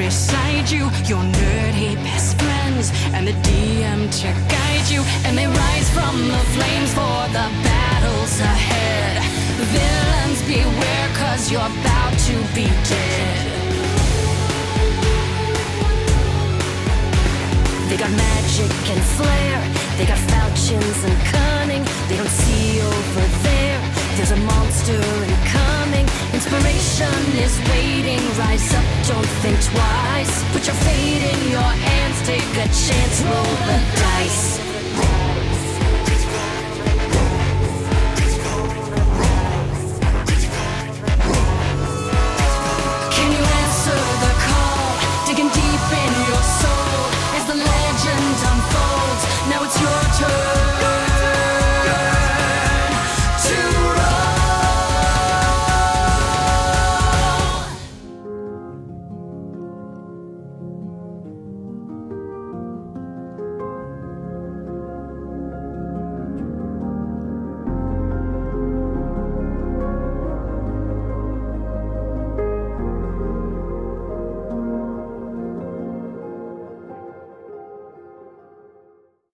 beside you, your nerdy best friends, and the DM to guide you. And they rise from the flames for the battles ahead. Villains beware, 'cause you're about to be dead. They got magic and flair, they got falchions and cunning. They don't see over there, there's a monster incoming. Inspiration is waiting, rise up, don't think twice. Put your fate in your hands, take a chance, roll the dice.